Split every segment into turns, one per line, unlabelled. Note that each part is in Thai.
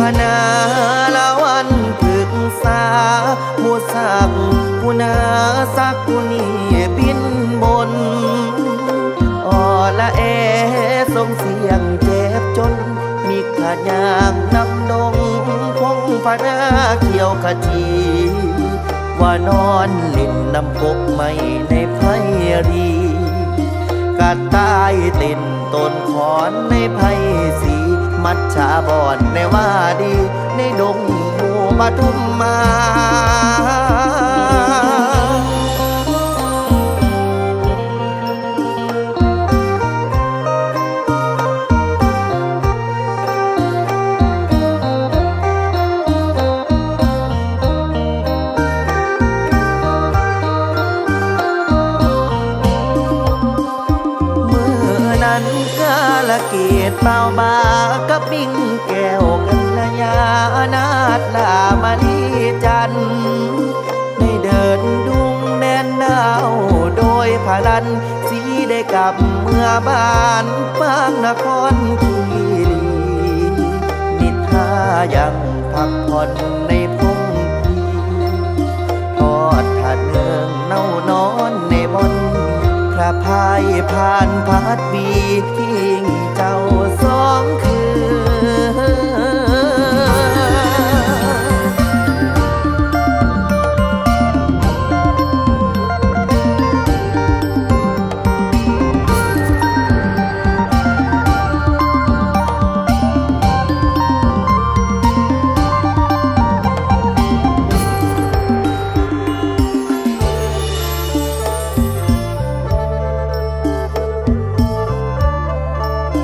นาละวันปรึกษาผู้สักผู้นาสักผู้นี้บินบนอ่อละเอส่งเสียงเจ็บจนมีขาดยางนำดงพงพนาเขียวขจีว่านอนเล่นน้ำกกไม่ในไพรีกาตายเต้นต้นขอนในไพสีมัดชาบอนในว่าดีในดงหมู่ปทุมมาละเกียดเปล่าบากับบิ่งแก้วกันละยานาดลามณีจันได้เดินดุงแดนดาวโดยพลันสีได้กลับเมื่อบ้านบางนครคีรีนิทรายังพักผ่อนในพงพีทอดถาดเนืองเน่านอนในบนพระพายผ่านพัดวีทิ้งเจ้าสองคืน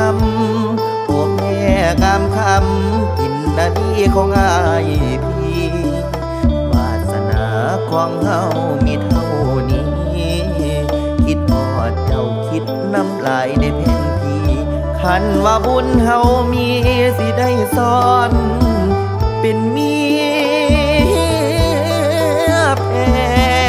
ำโอ้แม่งามคำกินนาดีของอายพี่วาสนาของเฮามีเท่านี้คิดฮอดเจ้าคิดน้ำลายได้เพ่นพี่คันว่าบุญเฮามีสิได้ซ้อนเป็นเมียแพ